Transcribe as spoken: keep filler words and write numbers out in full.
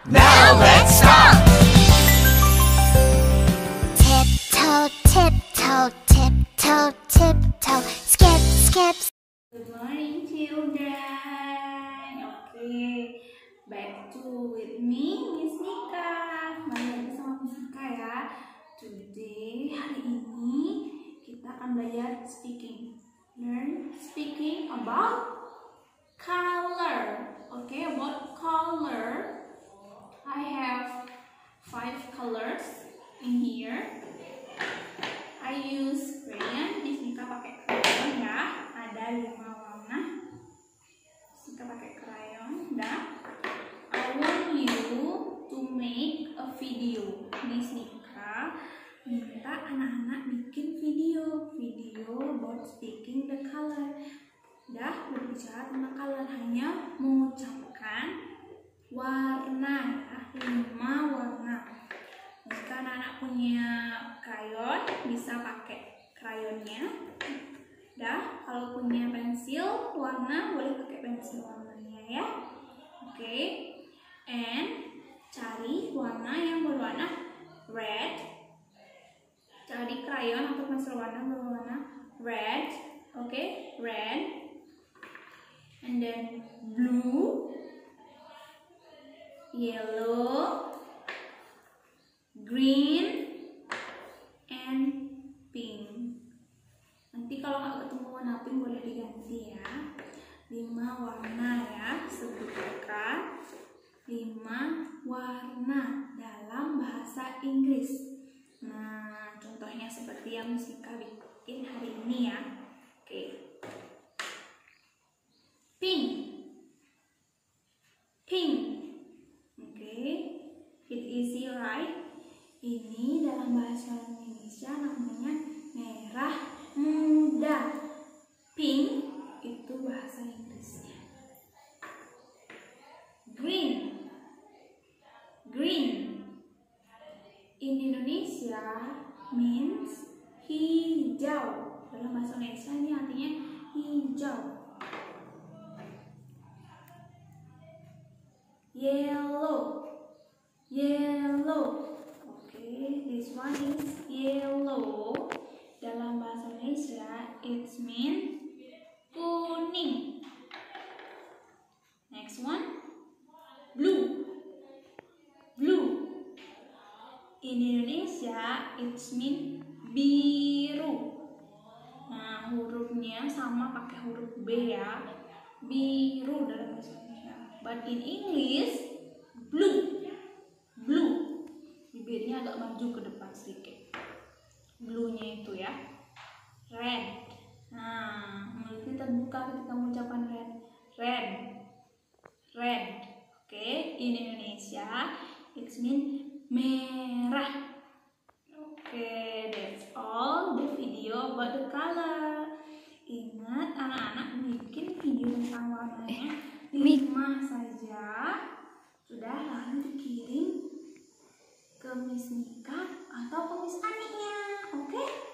Now let's stop! Tiptoe, tiptoe, tiptoe, tiptoe, skip, skip. Good morning, children. Okay, back to with me, Miss Nika. Kembali lagi sama Miss Nika ya. Today, hari ini kita akan belajar speaking. Learn speaking about color. Okay, about color. I have five colors in here. I use crayon. Miss Nika pakai crayon ya. Ada lima warna. Miss Nika pakai crayon. Dan I want you to make a video. Miss Nika minta anak-anak bikin video, video about speaking the color. Dah berbicara tentang color, hanya mengucapkan warna ya, lima warna. Jika anak-anak punya krayon, bisa pakai krayonnya. Dah, kalau punya pensil warna, boleh pakai pensil warnanya ya. Oke, okay. And cari warna yang berwarna red. Cari krayon atau pensil warna berwarna red. Oke, okay. Red. And then blue, yellow, green, and pink. Nanti kalau nggak ketemu warna pink boleh diganti ya. Lima warna ya, sebutkan lima warna dalam bahasa Inggris. Nah, contohnya seperti yang Miss Nika bikin hari ini ya. Oke, pink, pink. Oke, it easy right? Ini dalam bahasa Indonesia namanya merah muda. Pink itu bahasa Inggrisnya. Green, green. In Indonesia means hijau. Dalam bahasa Indonesia ini artinya hijau. Yellow, yellow. Okay, this one is yellow. Dalam bahasa Indonesia, it means kuning. Next one, blue, blue. In Indonesia, it means biru. Nah, hurufnya sama pakai huruf B ya. Biru dalam bahasa Indonesia. But in English, blue, blue. Bibirnya agak maju ke depan sedikit. Blue-nya itu ya. Red. Nah, mulutnya terbuka ketika mengucapkan red. Red. Red. Oke, okay. In Indonesia, it means merah. Oke, okay, that's all the video about the color. Ingat, anak-anak bikin video tentang warnanya lima saja. Sudah, lalu dikirim ke Miss Nika atau ke Miss Aniknya. Oke? Okay?